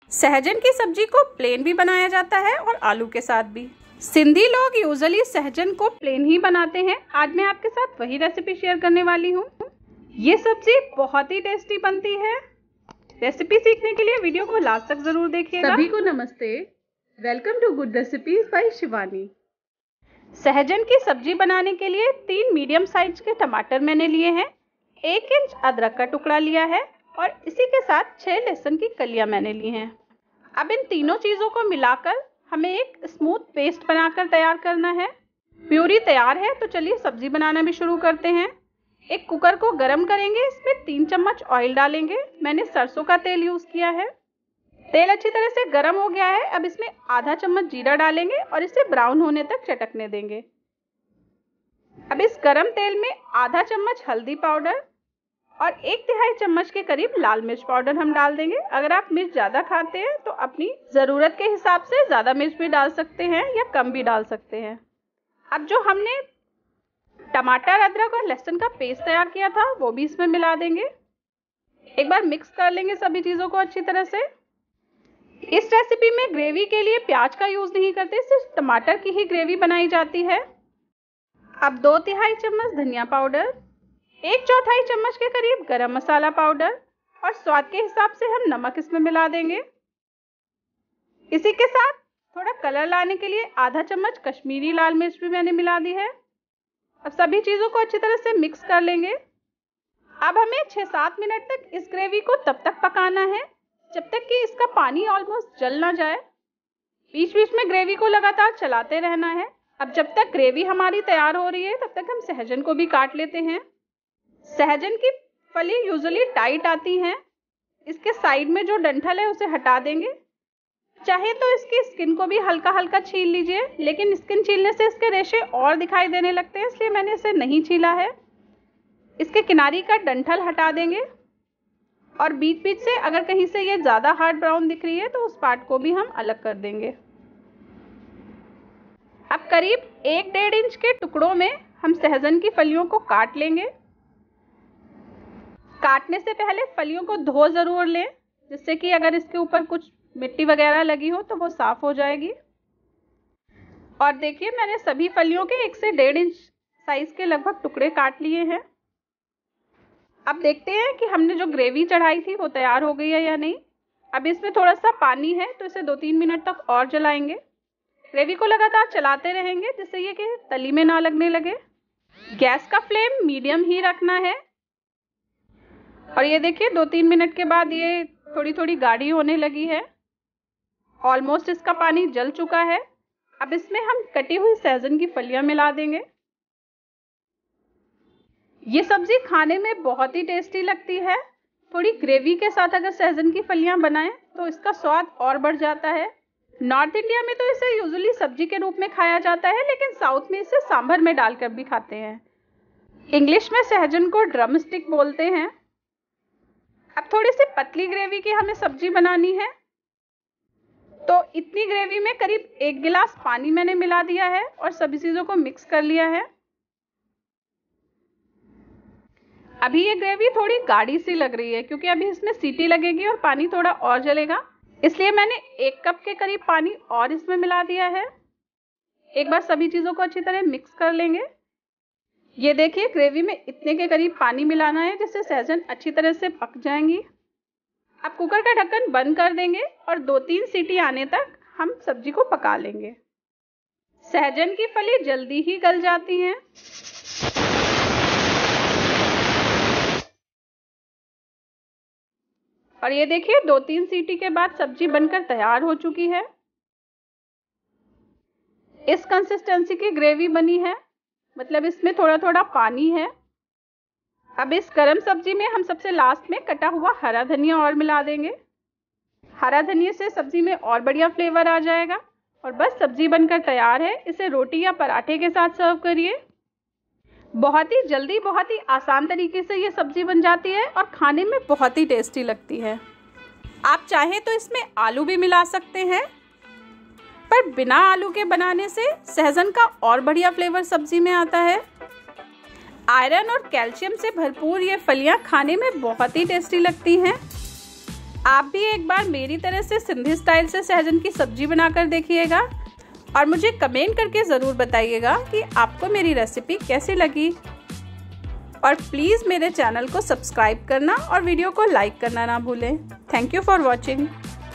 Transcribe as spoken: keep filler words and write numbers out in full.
सहजन की सब्जी को प्लेन भी बनाया जाता है और आलू के साथ भी। सिंधी लोग यूजुअली सहजन को प्लेन ही बनाते हैं। आज मैं आपके साथ वही रेसिपी शेयर करने वाली हूँ। ये सब्जी बहुत ही टेस्टी बनती है। रेसिपी सीखने के लिए वीडियो को लास्ट तक जरूर देखिएगा। सभी को नमस्ते, welcome to good recipes by Shivani. सहजन की सब्जी बनाने के लिए तीन मीडियम साइज के टमाटर मैंने लिए हैं, एक इंच अदरक का टुकड़ा लिया है और इसी के साथ छह लहसुन की कलियां मैंने ली हैं। अब इन तीनों चीज़ों को मिलाकर हमें एक स्मूथ पेस्ट बनाकर तैयार करना है। प्यूरी तैयार है तो चलिए सब्जी बनाना भी शुरू करते हैं। एक कुकर को गरम करेंगे, इसमें तीन चम्मच ऑयल डालेंगे। मैंने सरसों का तेल यूज़ किया है। तेल अच्छी तरह से गर्म हो गया है। अब इसमें आधा चम्मच जीरा डालेंगे और इसे ब्राउन होने तक चटकने देंगे। अब इस गरम तेल में आधा चम्मच हल्दी पाउडर और एक तिहाई चम्मच के करीब लाल मिर्च पाउडर हम डाल देंगे। अगर आप मिर्च ज़्यादा खाते हैं तो अपनी ज़रूरत के हिसाब से ज़्यादा मिर्च भी डाल सकते हैं या कम भी डाल सकते हैं। अब जो हमने टमाटर, अदरक और लहसुन का पेस्ट तैयार किया था वो भी इसमें मिला देंगे। एक बार मिक्स कर लेंगे सभी चीज़ों को अच्छी तरह से। इस रेसिपी में ग्रेवी के लिए प्याज का यूज़ नहीं करते, सिर्फ टमाटर की ही ग्रेवी बनाई जाती है। अब दो तिहाई चम्मच धनिया पाउडर, एक चौथाई चम्मच के करीब गरम मसाला पाउडर और स्वाद के हिसाब से हम नमक इसमें मिला देंगे। इसी के साथ थोड़ा कलर लाने के लिए आधा चम्मच कश्मीरी लाल मिर्च भी मैंने मिला दी है। अब सभी चीज़ों को अच्छी तरह से मिक्स कर लेंगे। अब हमें छः सात मिनट तक इस ग्रेवी को तब तक पकाना है जब तक कि इसका पानी ऑलमोस्ट जल ना जाए। बीच बीच में ग्रेवी को लगातार चलाते रहना है। अब जब तक ग्रेवी हमारी तैयार हो रही है तब तक हम सहजन को भी काट लेते हैं। सहजन की फली यूजुअली टाइट आती हैं। इसके साइड में जो डंठल है उसे हटा देंगे। चाहे तो इसकी स्किन को भी हल्का हल्का छील लीजिए, लेकिन स्किन छीलने से इसके रेशे और दिखाई देने लगते हैं, इसलिए मैंने इसे नहीं छीला है। इसके किनारी का डंठल हटा देंगे और बीच बीच से अगर कहीं से ये ज़्यादा हार्ड ब्राउन दिख रही है तो उस पार्ट को भी हम अलग कर देंगे। अब करीब एक डेढ़ इंच के टुकड़ों में हम सहजन की फलियों को काट लेंगे। काटने से पहले फलियों को धो ज़रूर लें, जिससे कि अगर इसके ऊपर कुछ मिट्टी वगैरह लगी हो तो वो साफ़ हो जाएगी। और देखिए मैंने सभी फलियों के एक से डेढ़ इंच साइज़ के लगभग टुकड़े काट लिए हैं। अब देखते हैं कि हमने जो ग्रेवी चढ़ाई थी वो तैयार हो गई है या नहीं। अब इसमें थोड़ा सा पानी है तो इसे दो तीन मिनट तक और जलाएंगे। ग्रेवी को लगातार चलाते रहेंगे जिससे ये कि तली में ना लगने लगे। गैस का फ्लेम मीडियम ही रखना है। और ये देखिए दो तीन मिनट के बाद ये थोड़ी थोड़ी गाढ़ी होने लगी है। ऑलमोस्ट इसका पानी जल चुका है। अब इसमें हम कटी हुई सहजन की फलियां मिला देंगे। ये सब्जी खाने में बहुत ही टेस्टी लगती है। थोड़ी ग्रेवी के साथ अगर सहजन की फलियां बनाएं तो इसका स्वाद और बढ़ जाता है। नॉर्थ इंडिया में तो इसे यूजुअली सब्जी के रूप में खाया जाता है, लेकिन साउथ में इसे सांभर में डालकर भी खाते हैं। इंग्लिश में सहजन को ड्रम स्टिक बोलते हैं। अब थोड़ी सी पतली ग्रेवी की हमें सब्जी बनानी है, तो इतनी ग्रेवी में करीब एक गिलास पानी मैंने मिला दिया है और सभी चीज़ों को मिक्स कर लिया है। अभी ये ग्रेवी थोड़ी गाढ़ी सी लग रही है क्योंकि अभी इसमें सीटी लगेगी और पानी थोड़ा और जलेगा, इसलिए मैंने एक कप के करीब पानी और इसमें मिला दिया है। एक बार सभी चीज़ों को अच्छी तरह मिक्स कर लेंगे। ये देखिए ग्रेवी में इतने के करीब पानी मिलाना है जिससे सहजन अच्छी तरह से पक जाएंगी। अब कुकर का ढक्कन बंद कर देंगे और दो तीन सीटी आने तक हम सब्जी को पका लेंगे। सहजन की फली जल्दी ही गल जाती हैं। और ये देखिए दो तीन सीटी के बाद सब्जी बनकर तैयार हो चुकी है। इस कंसिस्टेंसी की ग्रेवी बनी है, मतलब इसमें थोड़ा थोड़ा पानी है। अब इस गरम सब्जी में हम सबसे लास्ट में कटा हुआ हरा धनिया और मिला देंगे। हरा धनिया से सब्जी में और बढ़िया फ्लेवर आ जाएगा। और बस सब्जी बनकर तैयार है। इसे रोटी या पराठे के साथ सर्व करिए। बहुत ही जल्दी, बहुत ही आसान तरीके से ये सब्जी बन जाती है और खाने में बहुत ही टेस्टी लगती है। आप चाहें तो इसमें आलू भी मिला सकते हैं, पर बिना आलू के बनाने से सहजन का और बढ़िया फ्लेवर सब्जी में आता है। आयरन और कैल्शियम से भरपूर ये फलियां खाने में बहुत ही टेस्टी लगती हैं। आप भी एक बार मेरी तरह से सिंधी स्टाइल से सहजन की सब्जी बनाकर देखिएगा और मुझे कमेंट करके ज़रूर बताइएगा कि आपको मेरी रेसिपी कैसी लगी। और प्लीज़ मेरे चैनल को सब्सक्राइब करना और वीडियो को लाइक करना ना भूलें। Thank you for watching.